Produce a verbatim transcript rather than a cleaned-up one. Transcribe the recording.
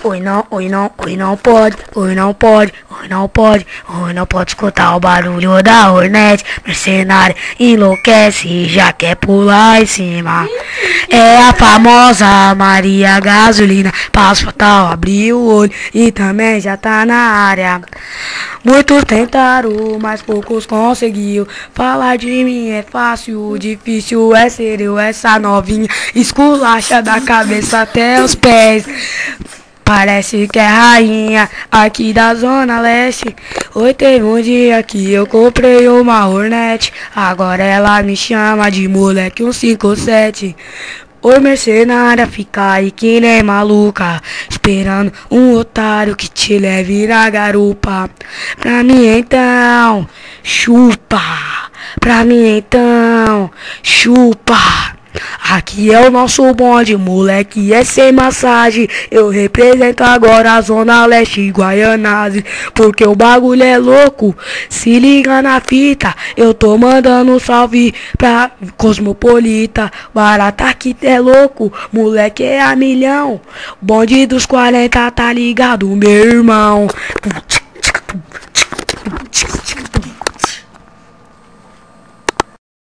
Oi não, oi não, oi não pode, oi não pode, oi não pode, oi não pode escutar o barulho da Hornet. Mercenária enlouquece e já quer pular em cima. É a famosa Maria Gasolina. Passo fatal, abriu o olho e também já tá na área. Muitos tentaram, mas poucos conseguiu. Falar de mim é fácil, difícil é ser eu, essa novinha esculacha da cabeça até os pés. Parece que é rainha aqui da Zona Leste. Hoje teve um dia que eu comprei uma Hornet. Agora ela me chama de moleque um cinco sete. Oi mercenária, fica aí que nem maluca, esperando um otário que te leve na garupa. Pra mim então, chupa. Pra mim então, chupa. Aqui é o nosso bonde, moleque, é sem massagem. Eu represento agora a Zona Leste Guaianazes, porque o bagulho é louco. Se liga na fita, eu tô mandando um salve pra Cosmopolita. Barata aqui é louco, moleque é a milhão. Bonde dos quarenta, tá ligado, meu irmão?